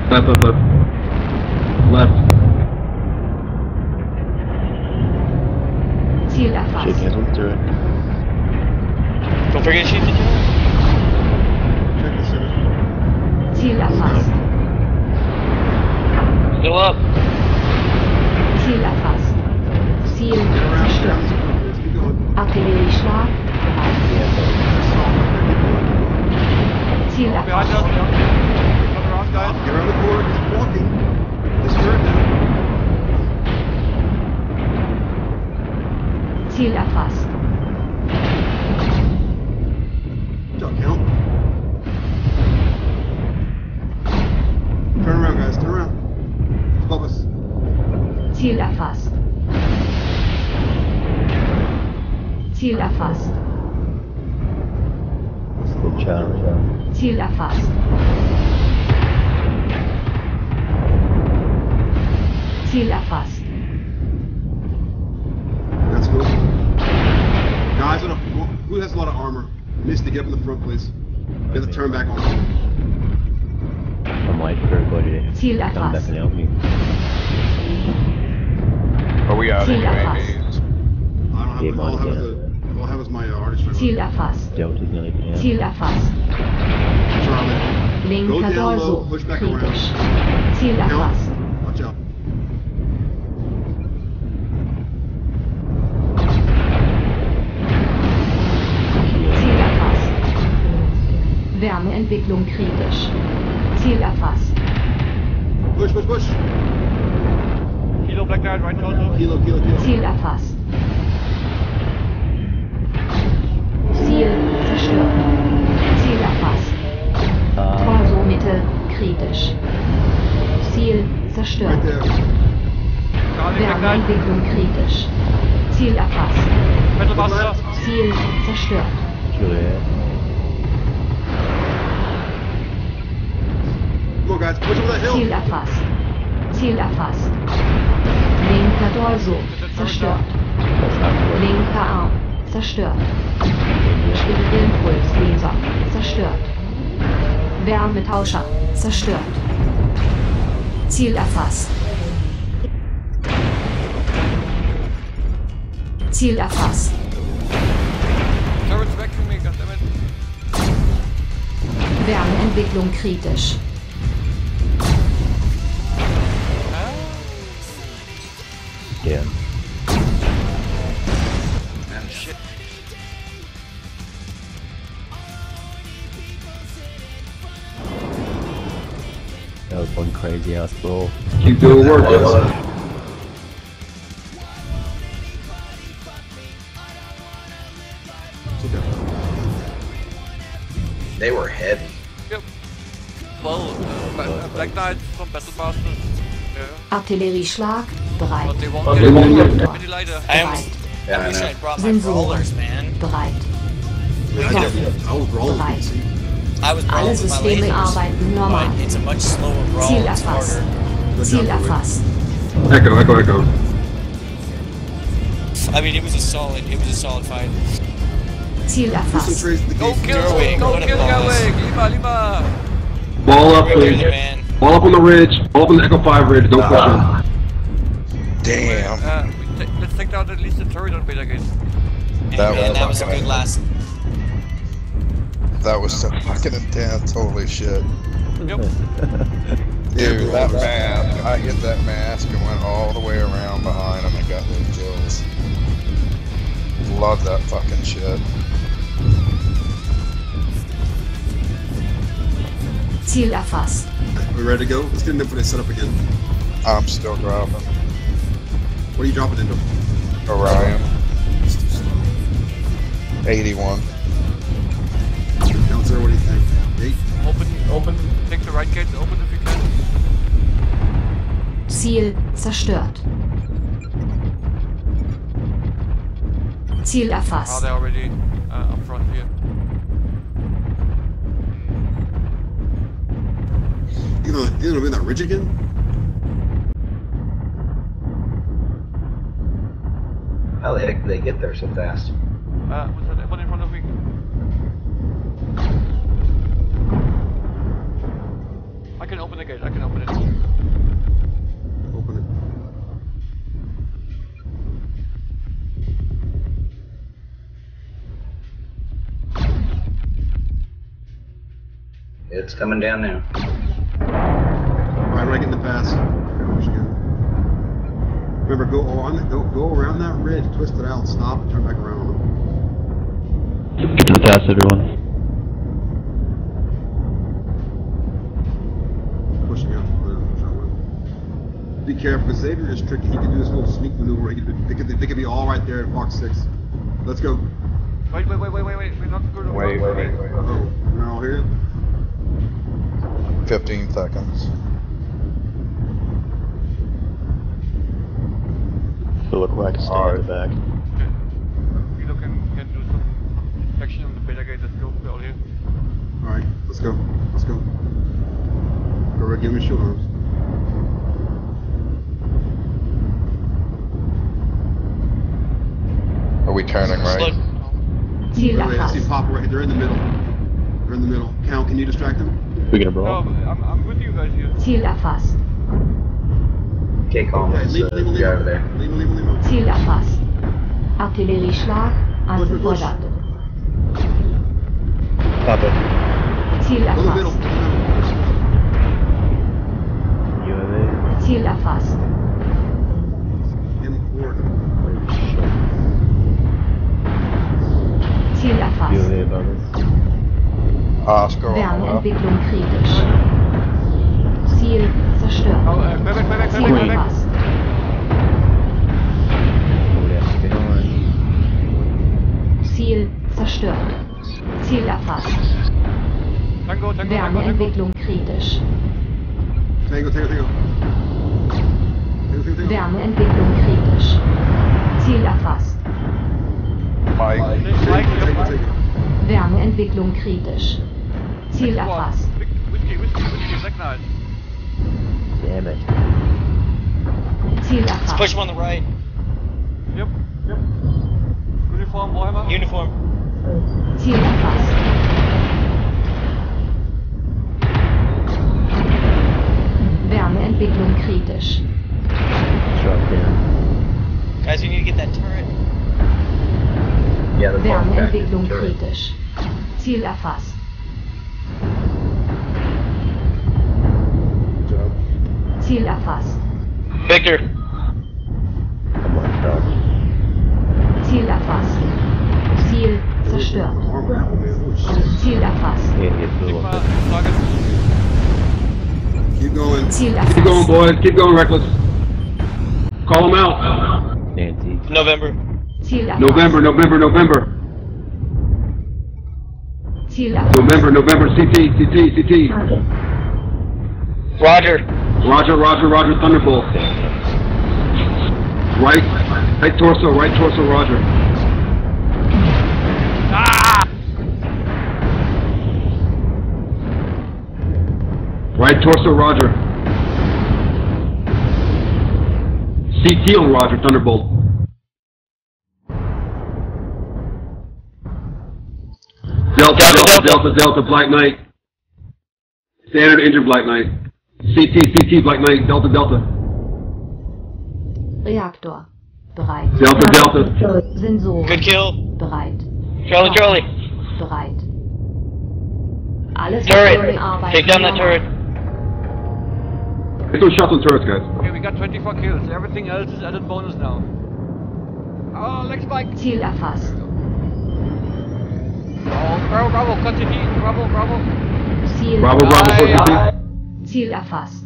Left, left, left. Left. Ziel erfasst. Shake hands with the turret. Don't forget to shoot the turret. Check the center. Ziel erfasst. Still up. Ziel erfasst. Ziel Get around. zerstört. Let's keep going. Artillerieschlag bereit. Ziel Behind us, erfasst. come around, guys. Get around the corner. Keep walking. This turret now. Ziel erfasst. Duck count. Turn around, guys. Turn around. It's above us. Ziel erfasst. Ziel erfasst. Good challenge. Ziel erfasst. Ziel erfasst. Let's go. Guys, who has a lot of armor? Misty, get up in the front, please. Get the turn back on. I'm waiting for everybody to Ziel come back erfasst. and help me. Are we out Ziel anyway, erfasst. mates? I don't have. Yeah, All I have mine, is all I have is my artist. Ziel erfasst. Delta's nearly down. Ziel erfasst. Charlie. Go Linker down low, Dorso. push back Kritisch. around. Ziel Count. erfasst. Watch out. Ziel erfasst. Wärmeentwicklung kritisch. Ziel erfasst. Push, push, push. Kilo Black Knight right also. Kilo, kilo, kilo. Ziel erfasst. Ziel zerstört. Ziel erfasst. Torso Mitte kritisch. Ziel Right zerstört. there. Charlie Black Knight. Wärmeentwicklung kritisch. Ziel erfasst. Metal Buster. Ziel zerstört. Kill it. Come on, guys. Push over that Ziel hill. erfasst. Ziel erfasst. Linker Dorso zerstört. Linker Arm zerstört. Spiegelimpuls-Laser zerstört. Wärmetauscher zerstört. Ziel erfasst. Ziel erfasst. Turret's back to me, goddammit. Wärmeentwicklung kritisch. Yeah. Shit. That was one crazy ass brawl. Keep doing work, guys. It's okay. They were heavy. Yep. Well, Black Knight from Battle Masters. Yeah. Artillerieschlag bereit. But they won't Oh, get they won't it. get- Many lighter. I Bereit. Yeah, I wish know. I brought my Sensoren brawlers, man. bereit. I was wrong. Bereit. I was Alle brawling with my Systeme lasers, arbeiten normal. but it's a much slower brawl. Ziel It's erfasst. harder. Ziel erfasst. Echo, echo, echo. I mean, it was a solid fight. Ziel erfasst. Concentrate the Go gate. kill Gerwig, him! Go what a kill boss. Gerwig! Lima! Ball up, Right please. there, man. Ball up on the ridge. Ball up on the Echo 5 ridge. Don't push him. Damn. Let's take down at least the turret on Beta Gate. And That man, was that was a fucking- good last. That was so fucking intense. Holy shit. Yep. Dude, that mask. I hit that mask and went all the way around behind him and got those kills. Love that fucking shit. Ziel erfasst. We ready to go? Let's get an info set up again. I'm still dropping. What are you dropping into? Orion. It's too slow. 81. Count zero, what do you think? Gate? Open. Take the right gate, open if you can. Ziel zerstört. Ziel Are erfasst. they already up front here? You gonna be in that ridge again? How the heck did they get there so fast? Was that one in front of me? I can open the gate, I can open it. Open it. It's coming down now. Alright, right in the pass. Push again. Remember, go around that ridge, twist it out, stop, and turn back around. Get to the pass, everyone. Pushing out. Be careful, because Xavier is tricky. He can do this little sneak maneuver. They could be all right there at Fox 6. Let's go. Wait, we're not good. Wait. Oh, we're all here? 15 seconds. Still look like a stand in the back. Philo can do some protection on the beta gate. Let's go. We're all here. Alright, let's go. Let's go. Go right, give me shield arms. Are we turning right? Ziel Wait, I see erfasst. Papa right. They're in the middle. They're in the middle. Cal, can you distract them? We gonna No, brawl? I'm with you guys here. Ziel erfasst. Okay, calm. Okay, Let's leave him. get over there. Leave him. Ziel erfasst. Artillerieschlag angefordert. Papa. Ziel Go in the middle. erfasst. UAV. Ziel erfasst. In forward. Ziel erfasst. UAV above us. Oscar on the left. Wärmeentwicklung kritisch. Ziel zerstört. Oh, back. Ziel erfasst. Oh, that's behind. Ziel zerstört. Ziel erfasst. Tango. Wärmeentwicklung kritisch. Tango. Wärmeentwicklung kritisch. Ziel erfasst. Mike. Tango. Wärmeentwicklung kritisch. Ziel erfasst. Whiskey, Black Knight. Damn it. Ziel Let's push erfasst. him on the right. Yep. Uniform, Warhammer. Uniform. Ziel erfasst. Wärmeentwicklung kritisch. Shot down. Guys, we need to get that turret. Yeah, the Wärmeentwicklung kritisch. Ziel erfasst. Good job. Ziel erfasst. Victor. I'm on top. Ziel erfasst. Ziel zerstört. Armor apple, man. Holy shit. Ziel erfasst. Can't get through Sigma, it. target. Keep going. Ziel Keep going, erfasst. boys. Keep going, Reckless. Call them out. Antique. November. Ziel erfasst. November. Ziel erfasst. November. CT. Roger. Roger. Thunderbolt. Right torso, Roger. Ah! Right torso, Roger. CT on Roger, Thunderbolt. Delta, Black Knight. Standard injured Black Knight. CT, Black Knight, Delta. Reaktor. Bereit. Delta. Sensoren. Good kill. Bereit. Charlie. Bereit. Alles Turret. Sensoren arbeiten. Take down that turret. Get those shots on turrets, guys. Okay, we got 24 kills. Everything else is added bonus now. Oh, leg spike. Ziel erfasst. Oh, Bravo, continue. Bravo. Ziel Bravo, for CT. Ziel erfasst.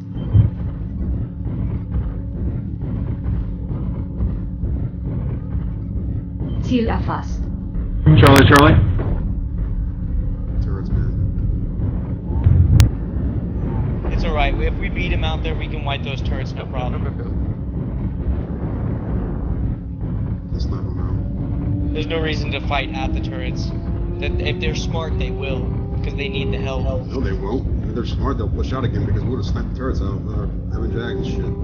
Ziel erfasst. Charlie. Turrets, man. It's alright. If we beat him out there, we can wipe those turrets, no problem. Let's not go now. There's no reason to fight at the turrets. If they're smart, they will, because they need the help. No, they won't. If they're smart, they'll push out again because we would have sniped the turrets out. Having Jack and shit.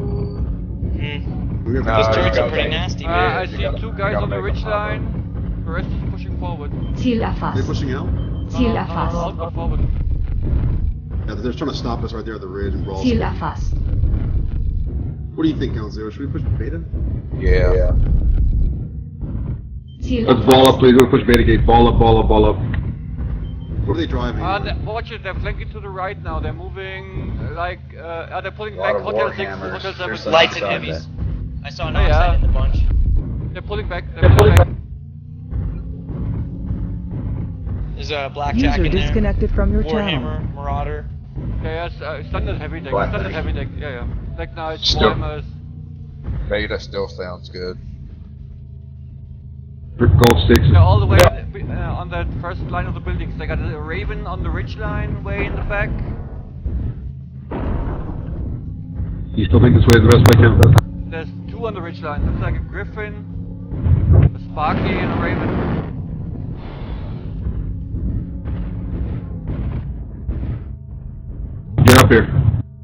We have Those you turrets got are pretty that. nasty, I man. see two guys on the ridge line. The rest is pushing forward. Ziel They erfasst. pushing out? Ziel No, erfasst. out, not forward. Yeah, they're trying to stop us right there at the ridge and brawl. Ziel erfasst. What do you think, Count Zero? Should we push Beta? Yeah. Ziel Let's ball up, please. We're gonna push Beta Gate. Ball up, ball up, ball up. What are they driving? Watch it, they're flanking to the right now. They're moving like they're pulling A lot back of Hotel 6 to Warhammers. Hotel 7. There's some Lights and outside heavies. I saw an Oh, yeah. outside in the bunch. They're pulling back. They're pulling back. There's a blackjack User in there. disconnected from your channel. Warhammer, Marauder. Okay, yes, standard heavy deck. Black Standard Knight. heavy deck. Yeah, yeah. Black Knights, Still- Warhammers. Beta still sounds good. Gold sticks. They're all the way on that first line of the buildings. They got a Raven on the ridge line, way in the back. You still think this way the rest of my camp? There's two on the ridge line. Looks like a Griffin, a Sparky, and a Raven. Get up here.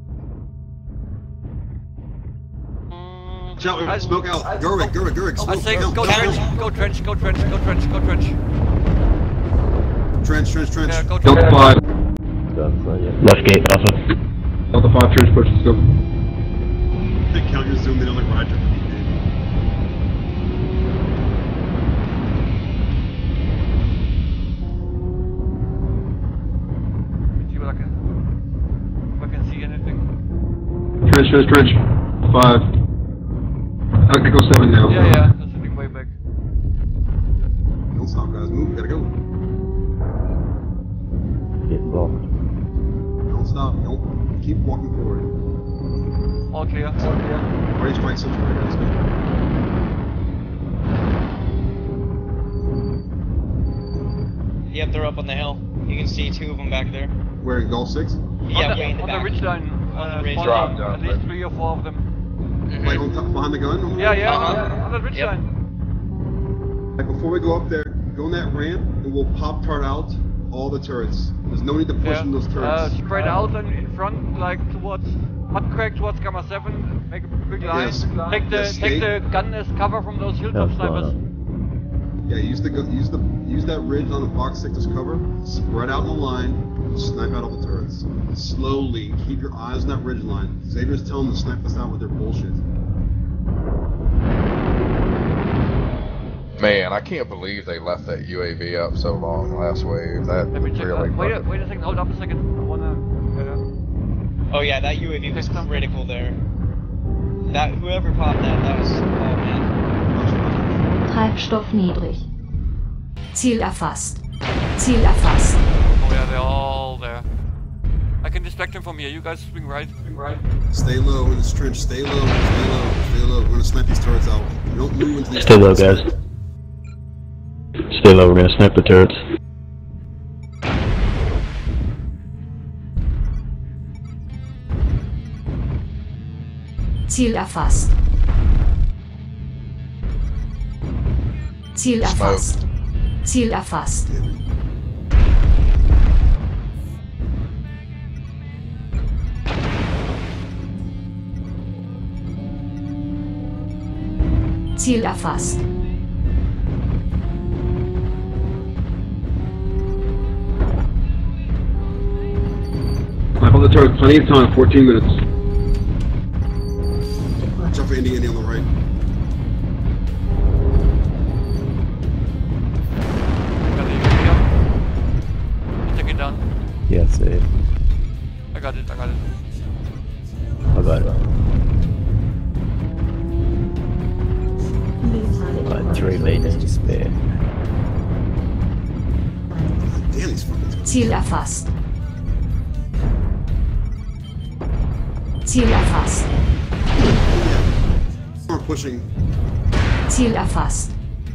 Shout, smoke out. Gerwig, smoke. I say Count, go count. trench, go trench, go trench, go trench, go trench. Trench. Yeah, go trench. Delta 5. Left gate, Alpha. Delta 5 trench push. Let's go. Count, you're zoomed in on the garage. See what I can. If I can see anything. Trench. 5. Okay, go 7 now. Yeah, yeah. They're sitting way back. Don't stop, guys. Move. Gotta go. Getting blocked. Don't stop. Don't. Keep walking forward. All clear. All clear. Already strike central right now. Let's go. Yep, they're up on the hill. You can see two of them back there. Where in Gulf 6? Yeah, way in the On the back. ridge line. On the ridge. spawn Drop at down, least right. 3 or 4 of them. Like on top, behind the gun? Yeah, yeah. Uh-huh. On the ridge Yep. line. Like before we go up there, go on that ramp and we'll pop tart out all the turrets. There's no need to push in those turrets. Spread out and in front, like towards Mudcrack, towards Gamma 7. Make a big line. Yes. Take the gun as cover from those hilltop That's snipers. fine. Yeah, use that ridge on the box 6 as cover. Spread out in a line. Snipe out all the turrets. Slowly. Keep your eyes on that ridge line. Xavier's telling them to snipe us out with their bullshit. Man, I can't believe they left that UAV up so long last wave. That Let me was check. really Wait a fucking- second. Hold up a second. I wanna. Oh yeah, that UAV was critical there. That whoever popped that was oh man. Treibstoff niedrig. Ziel erfasst. Ziel erfasst. Oh yeah, they're all there. I can distract them from here. You guys swing right. Swing right. Stay low in this trench. Stay low. We're gonna snipe these turrets out. We don't move into these Stay low, turrets. guys. Stay low, we're gonna snipe the turrets. Ziel erfasst. Ziel erfasst. Ziel erfasst. Ziel erfasst. Snipe on the turret. Plenty of time. 14 minutes. Jump for Indy on the right. Got the UAV up. Take it down. Yeah, save. I got it. I got it. Got 3 minutes spare. Damn these fucking. Ziel erfasst. Ziel erfasst. We're pushing. Ziel erfasst.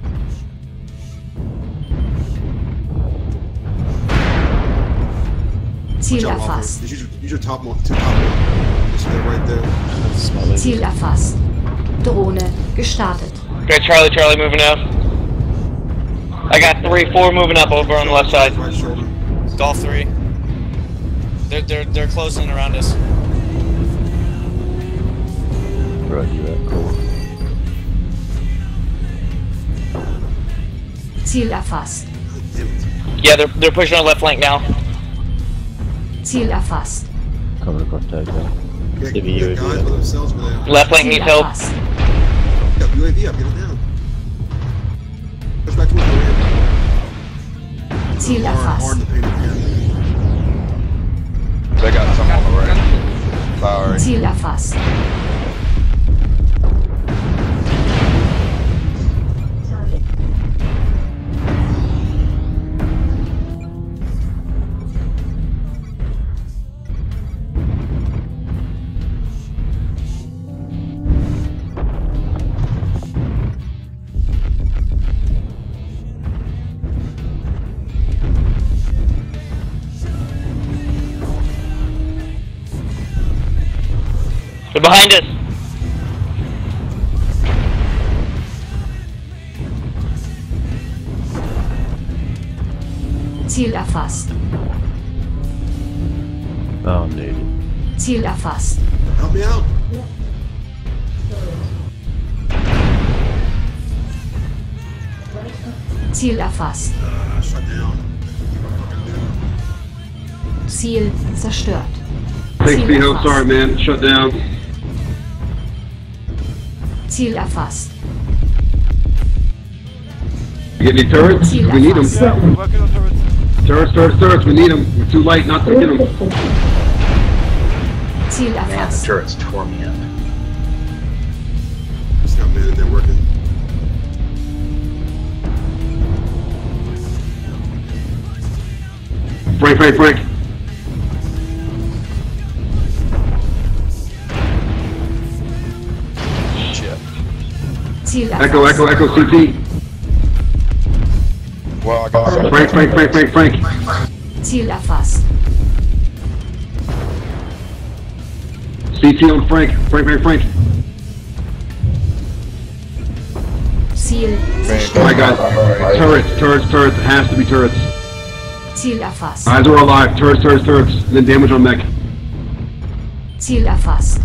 Ziel Watch out, Walker. erfasst. Use your top one. Two top one. Just stay right there. Ziel erfasst. Drohne gestartet. Great, Charlie moving out. I got 3-4 moving up over on the left side. Right shoulder. Golf 3. They're closing around us. Roger that, cool. Ziel erfasst. Damn it. Yeah, they're pushing on left flank now. Ziel erfasst. cover contact there. Get, Give me get UAV guys up. by themselves with it. Left wing needs help. Erfasst. Got UAV up, get it down. Push back towards the ramp. Ziel Hard erfasst. to paint it again. They got some on the right. Sorry. Ziel erfasst. They're behind us. Ziel erfasst. Found needed. Ziel erfasst. Help me out. Ziel erfasst. Shut down. Ziel zerstört. Thanks, Ziel Vito. erfasst. Sorry, man. Shut down. Ziel erfasst. You get any turrets? Ziel We need them. erfasst. Yeah, we're working on turrets. Turrets. We need them. We're too light not to get them. Ziel Man, the erfasst. turrets tore me up. Just got men in there working. Frank. Shit. Ziel Echo, erfasst. CT. Well, I got some. Frank. Ziel erfasst. CT on Frank. Frank. Ziel Frank. Oh my God. Turrets. It has to be turrets. Ziel erfasst. Eyes are alive. Turrets. And then damage on mech. Ziel erfasst.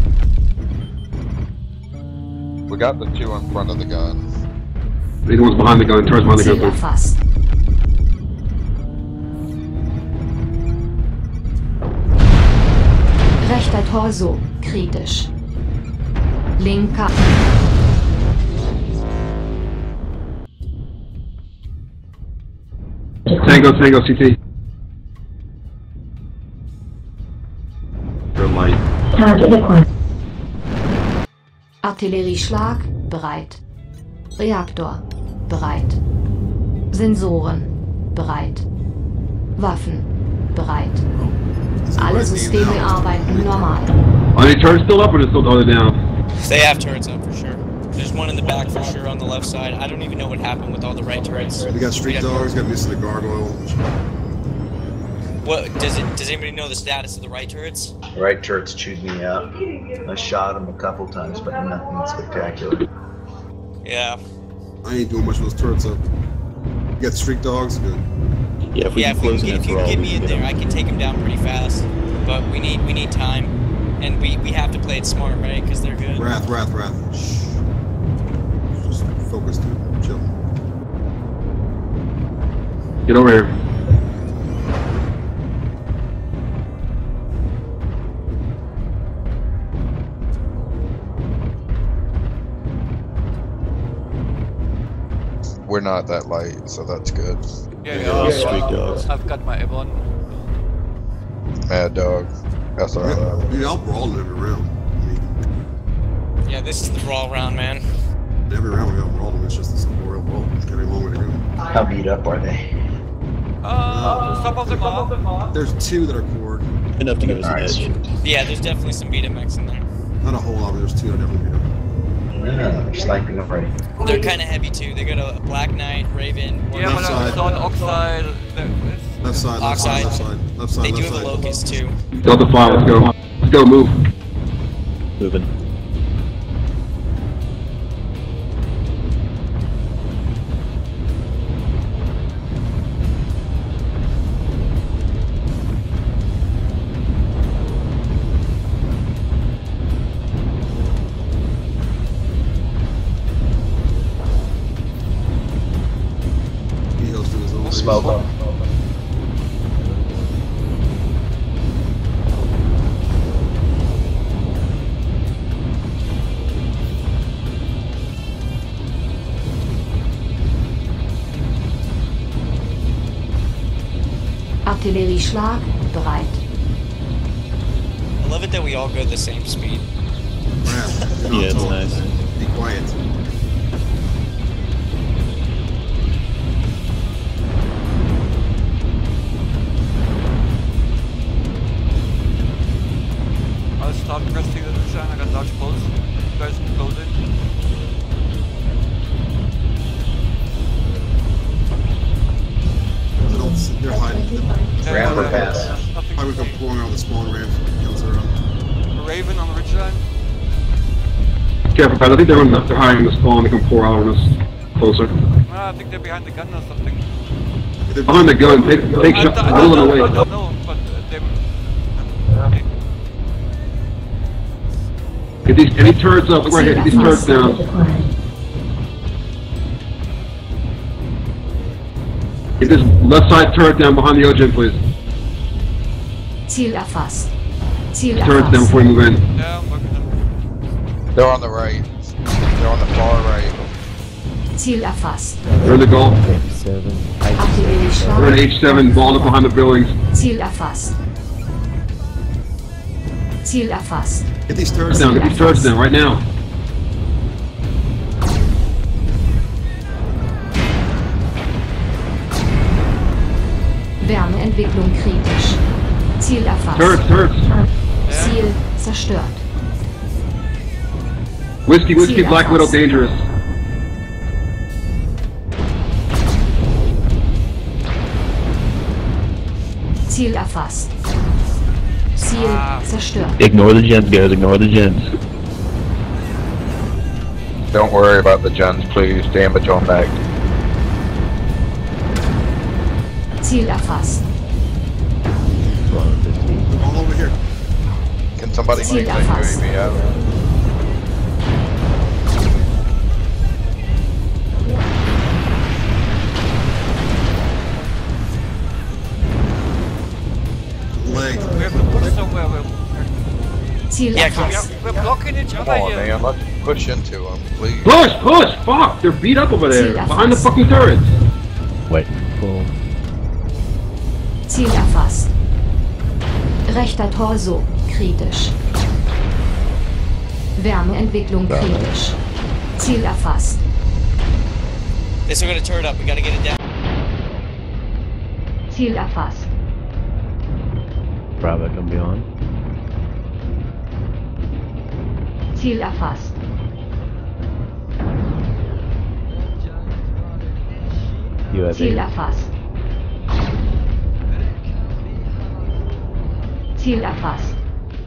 We got the two in front of the gun. The one's behind the gun. Turrets behind the Ziel gun. erfasst. Rechter Torso, kritisch. Linker. Tango, CT. They're light. Artillerieschlag, bereit. Reaktor, bereit. Sensoren, bereit. Waffen, bereit. Alle Systeme arbeiten normal. Are the turrets still up or are they still totally down? They have turrets up for sure. There's one in the back for sure on the left side. I don't even know what happened with all the right turrets. We got street dogs, got missing the gargoyle. What does anybody know the status of the right turrets? The right turrets chewed me up. I shot them a couple times, but nothing spectacular. Yeah. I ain't doing much with those turrets up. You got the street dogs, good. Yeah, if we can close it in if you for can all, get we me can in get there, them. I can take them down pretty fast. But we need time, and we have to play it smart, right? Because they're good. Wrath. Shh. Just focus, dude. Chill. Get over here. We're not that light, so that's good. Yeah, Street dogs. I've got my Ebon. Mad Dog. That's alright. Dude, I'll brawl in every round. I mean, Yeah, this is the brawl round, man. every round we got brawled them, it's just this royal brawl. It's got a long way to go. How beat up are they? Some of them are. There's two that are cored. Enough to give us an Alright. edge. Yeah, there's definitely some beat 'em X in there. Not a whole lot, but there's two that definitely beat up. Yeah, they're sniping already. They're kind of heavy too. They got a Black Knight, Raven. Yeah, Left but I side. saw an Oxide. Left side, left side, left side, left side, They do left have a side. Locust too. Delta 5, let's go. Let's go, move. Moving. He hosted his own. Smoke them. Artillerieschlag bereit. I love it that we all go the same speed. Yeah, it's nice. Be quiet. I'll start resting the mission. I got dodge pulse. You guys can close it. They're hiding. Ramp or pass? Nothing. I would come pouring out the spawn ramp. Kills her. Raven on the ridge line. Careful, Pat. I think they're hiding the spawn. They can pour out on us closer. I think they're behind the gun or something. Behind the gun. Take shot. Roll it I away. don't know, but they. Get these. Any turrets up? Look right here. Get these turrets down. Get this left side turret down behind the OGen, please. Ziel erfasst. Ziel Turrets down erfasst. before you move in. Yeah, I'm working them. They're on the right. They're on the far right. Ziel erfasst. They're in the goal. They're Artillerieschlag. in H7, balled up behind the buildings. Ziel erfasst. Ziel erfasst. Get these turrets Down. Get these turrets down right now. Wärmeentwicklung kritisch. Ziel erfasst. Turrets. Ziel zerstört. Whiskey, Black Widow, dangerous. Ziel erfasst. Ziel zerstört. Ignore the gens, guys. Ignore the gens. Don't worry about the gens, please. Damage on back. Ziel erfasst. all over here. Can somebody Ziel take that erfasst. UAV out? Leg. We have to push somewhere. Ziel Yeah, erfasst. We're blocking each Come other on, here. man. Let's push into them, please. Push! Fuck! They're beat up over there. Ziel Behind the erfasst. fucking turrets. Wait. Full. Ziel erfasst. Rechter Torso, kritisch. Wärmeentwicklung kritisch. Ziel erfasst. They still got a turret up. We gotta get it down. Ziel erfasst. Bravo can be on. Ziel erfasst. Ziel UAV. erfasst. Ziel erfasst.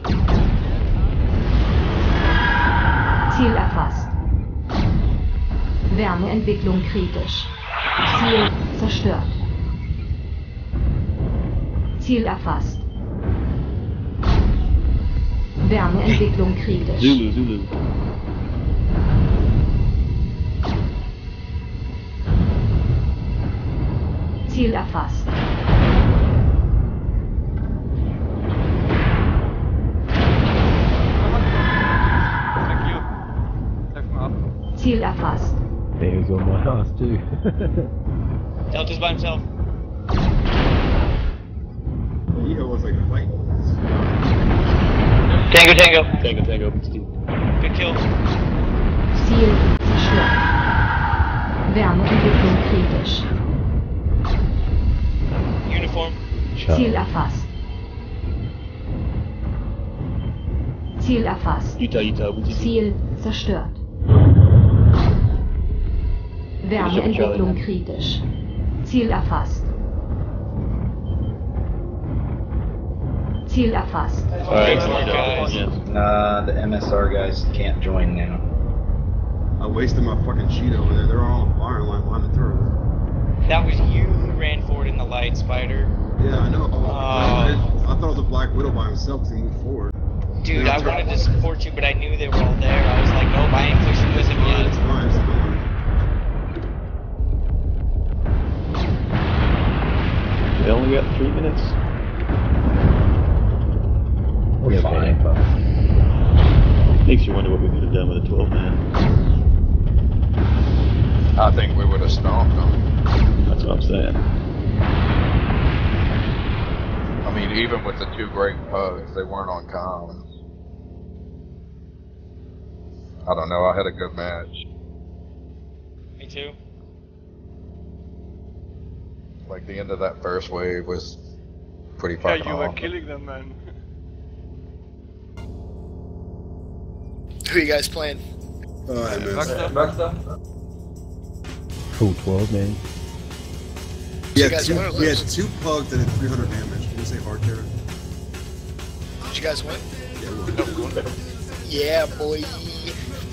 Ziel erfasst. Wärmeentwicklung kritisch. Ziel zerstört. Ziel erfasst. Wärmeentwicklung kritisch. Zulu. Ziel erfasst. Thank you. Treffen ab. Ziel erfasst. There he was on my ass too. Delta's by himself. Ego was like fighting. Tango. Tango, Steve. Good kill. Ziel zerstört. Wärmeentwicklung kritisch. Uniform. Ziel erfasst. Ziel erfasst. Utah, Ziel zerstört. Wärmeentwicklung kritisch. Ziel erfasst. Ziel erfasst. Alright, guys. Nah, the MSR guys can't join now. I wasted my fucking sheet over there. They're all on the fire line behind the turret. That was you who ran forward in the light, Spider. Yeah, I know. Oh. I thought it was a Black Widow by himself because he moved forward. Dude, Yeah, I wanted to support you, but I knew they were all there. I was like, nope, I ain't pushing with him It's yet. fine, it's fine. We only got 3 minutes. We're fine. Makes you wonder what we could have done with a 12-man. I think we would have stomped them. That's what I'm saying. mean, even with the 2 great pugs, they weren't on commons. I don't know, I had a good match. Me too. Like, the end of that first wave was pretty fucking Yeah, you were awesome. killing them, man. Who you guys playing? Oh, I missed. Cool 12, man. We You had, guys two, win or we had lose? 2 pugs that did 300 damage. Can you say hard carry? Did you guys win? Yeah, we won. Yeah, boy.